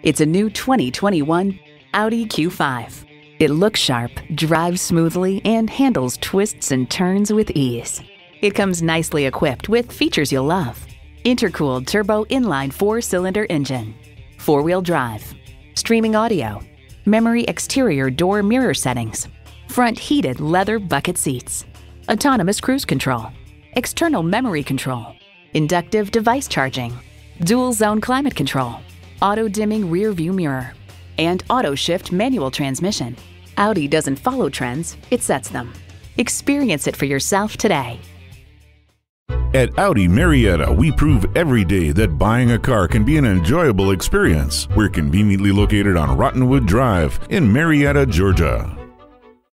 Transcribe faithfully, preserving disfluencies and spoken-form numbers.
It's a new twenty twenty-one Audi Q five. It looks sharp, drives smoothly, and handles twists and turns with ease. It comes nicely equipped with features you'll love. Intercooled turbo inline four-cylinder engine, four-wheel drive, streaming audio, memory exterior door mirror settings, front heated leather bucket seats, autonomous cruise control, external memory control, inductive device charging, dual zone climate control, auto dimming rear view mirror, and auto shift manual transmission. Audi doesn't follow trends, it sets them. Experience it for yourself today. At Audi Marietta, we prove every day that buying a car can be an enjoyable experience. We're conveniently located on Rottenwood Drive in Marietta, Georgia.